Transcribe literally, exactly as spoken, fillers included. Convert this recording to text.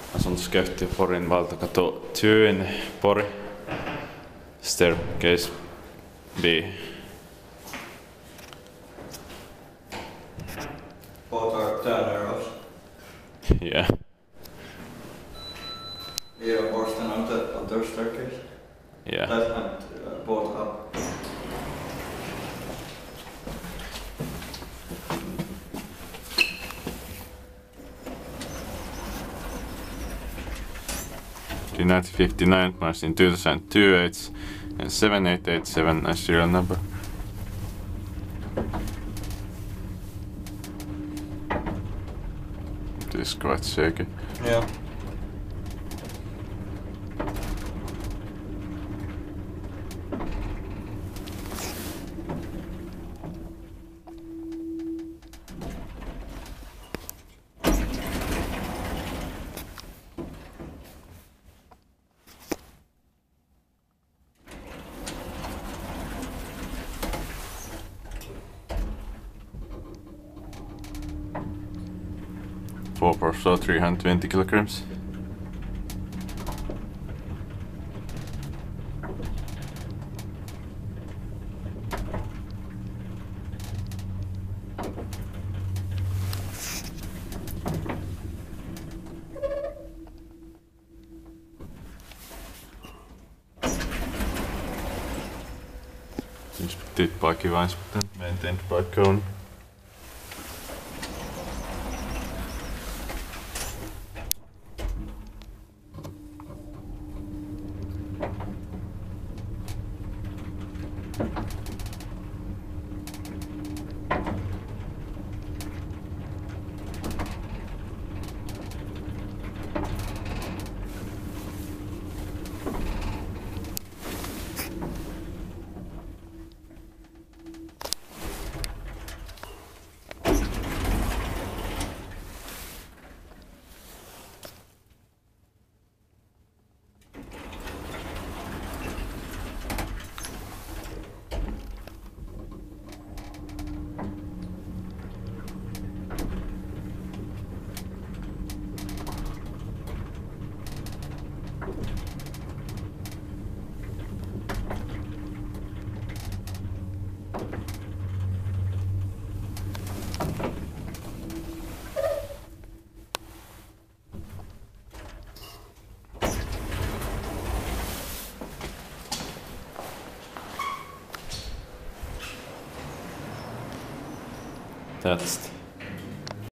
Asuntosköyhtiö Porin valtakato Tyyn Pori. Staircase B. Both are turn arrows. Yeah. Either Boston on the on the staircase. Yeah. That and uh, both up. The nineteen fifty-nine marks in two thousand two eights and seven eight eight seven as serial number. This is quite shaky. Yeah. four per so three hundred twenty kilograms. Inspected by Kiva Inspector, maintained by Cone. Test.